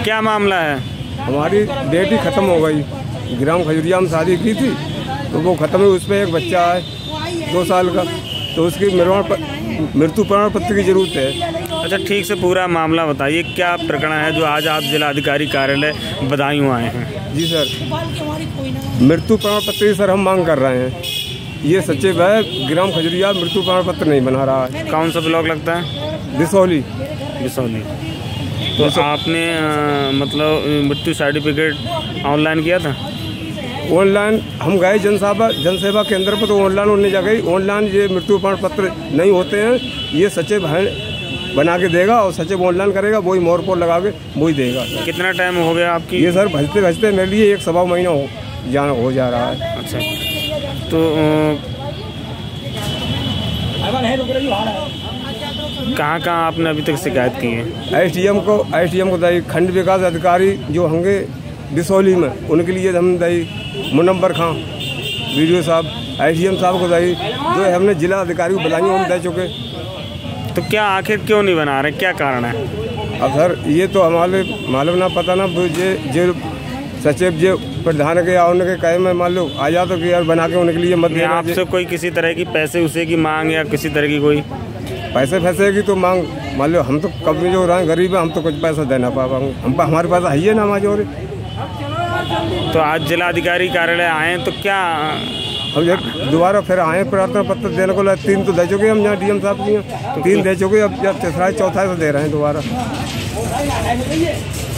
क्या मामला है? हमारी बेटी ख़त्म हो गई, ग्राम खजुरिया में शादी की थी तो वो ख़त्म हुई। उस पर एक बच्चा है 2 साल का, तो उसकी मृत्यु प्रमाण पत्र की ज़रूरत है। अच्छा, ठीक से पूरा मामला बताइए, क्या प्रकरण है जो आज आप जिला अधिकारी कार्यालय बदायूं आए हैं? जी सर, मृत्यु प्रमाण पत्र की सर हम मांग कर रहे हैं। ये सचिव है ग्राम खजुरिया, मृत्यु प्रमाण पत्र नहीं बना रहा है। कौन सा ब्लॉक लगता है? बिसौली। तो आपने मतलब मृत्यु सर्टिफिकेट ऑनलाइन किया था? ऑनलाइन हम गए जनसेवा केंद्र पर, तो ऑनलाइन उन्हें जगह ऑनलाइन ये मृत्यु प्रमाण पत्र नहीं होते हैं। ये सचिव है बना के देगा और सचिव ऑनलाइन करेगा, वही मोहर पर लगा के वही देगा। कितना टाइम हो गया आपकी? ये सर भजते मेरे लिए 1 सवा महीना हो जा रहा है। अच्छा, तो कहाँ आपने अभी तक शिकायत की है? एसडीएम को दई, खंड विकास अधिकारी जो होंगे बिसौली में, उनके लिए हम दई मुनव्वर खां वीडियो साहब, एसडीएम साहब को दई, जो हमने जिला अधिकारी को बधाई हम दे चुके। तो क्या आखिर क्यों नहीं बना रहे, क्या कारण है? अब सर ये तो हमारे मालूम ना पता ना, जो सचिव जो प्रधान के या उनके कहे में मान लो आ जा तो कि यार बना के उनके लिए मत देना। आपसे कोई किसी तरह की पैसे उसे की मांग या किसी तरह की कोई पैसे की तो मांग, मान लो हम तो कभी जो रहे गरीब है, हम तो कुछ पैसा देना पाएंगे, हमारे पास है ही ना हमारे। तो आज जिला अधिकारी कार्यालय आए तो क्या हम जब दोबारा फिर आए प्रार्थना पत्र देने को, 3 तो दे चुके हम यहाँ डीएम साहब की, 3 दे चुके, अब जब तीसरा चौथा से दे रहे हैं दोबारा।